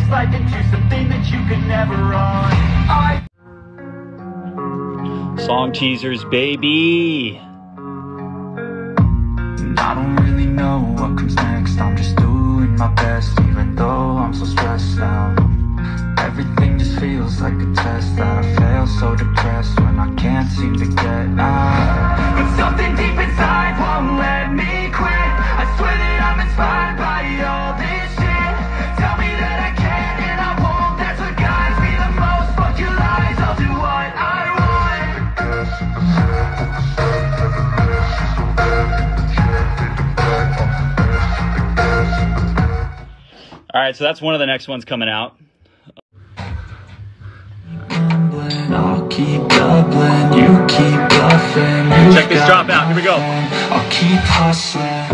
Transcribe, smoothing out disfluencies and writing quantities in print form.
this life into something that you could never run. Song teasers, baby. I don't really know what comes next. I'm just doing my best, even though I'm so stressed out. Everything just feels like a test that I fail, so depressed when I can't seem to get out. But something deep inside won't let me quit. I swear that I'm inspired by all this shit. Tell me that I can and I won't. That's what guides me the most. Fuck your lies, I'll do what I want. All right, so that's one of the next ones coming out. I'll keep doubling, you keep bluffing. Check this drop out, here we go. I'll keep hustling.